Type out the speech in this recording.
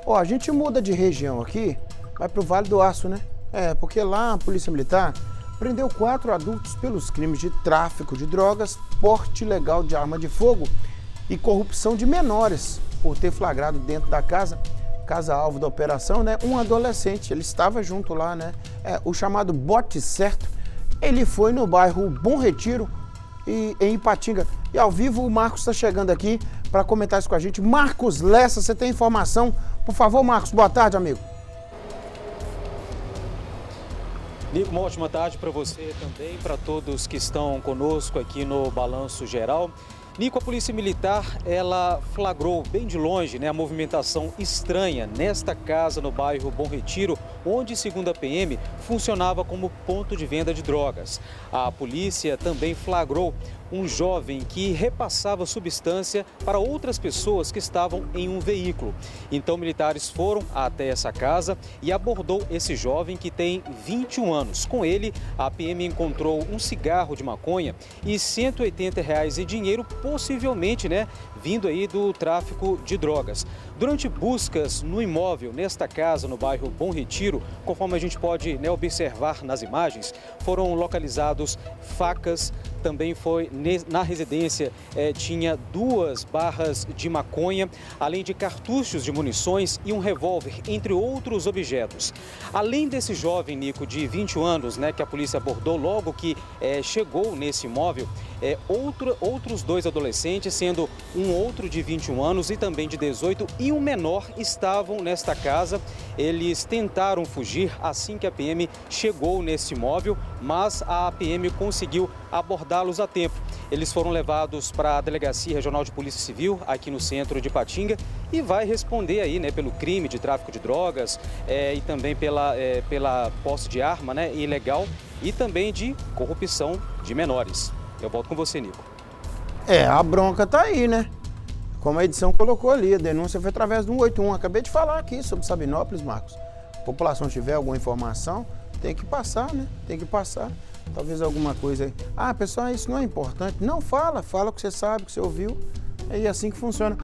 Ó, a gente muda de região aqui, vai pro Vale do Aço, né? Porque lá a Polícia Militar prendeu 4 adultos pelos crimes de tráfico de drogas, porte ilegal de arma de fogo e corrupção de menores, por ter flagrado dentro da casa-alvo da operação, né? Um adolescente, ele estava junto lá, né? O chamado bote certo, ele foi no bairro Bom Retiro, em Ipatinga. E ao vivo o Marcos está chegando aqui para comentar isso com a gente. Marcos Lessa, você tem informação? Por favor, Marcos, boa tarde, amigo. Nico, uma ótima tarde para você também, para todos que estão conosco aqui no Balanço Geral. Nico, a Polícia Militar, ela flagrou bem de longe, né, a movimentação estranha nesta casa no bairro Bom Retiro, onde, segundo a PM, funcionava como ponto de venda de drogas. A polícia também flagrou um jovem que repassava substância para outras pessoas que estavam em um veículo. Então, militares foram até essa casa e abordou esse jovem que tem 21 anos. Com ele, a PM encontrou um cigarro de maconha e R$180 em dinheiro, possivelmente, né, vindo aí do tráfico de drogas. Durante buscas no imóvel, nesta casa, no bairro Bom Retiro, conforme a gente pode, né, observar nas imagens, foram localizados facas, também foi na residência, tinha 2 barras de maconha, além de cartuchos de munições e um revólver, entre outros objetos. Além desse jovem, Nico, de 21 anos, né, que a polícia abordou logo que chegou nesse imóvel, outros 2 adolescentes, sendo um outro de 21 anos e também de 18, e um menor, estavam nesta casa. Eles tentaram fugir assim que a PM chegou nesse imóvel, mas a PM conseguiu abordá-los a tempo. Eles foram levados para a Delegacia Regional de Polícia Civil, aqui no centro de Ipatinga, e vai responder aí, né, pelo crime de tráfico de drogas e também pela posse de arma, né, ilegal, e também de corrupção de menores. Eu volto com você, Nico. A bronca tá aí, né? Como a edição colocou ali, a denúncia foi através do 181. Acabei de falar aqui sobre Sabinópolis, Marcos. A população tiver alguma informação, tem que passar, né? Tem que passar. Talvez alguma coisa aí. Ah, pessoal, isso não é importante. Não, fala o que você sabe, o que você ouviu. É assim que funciona.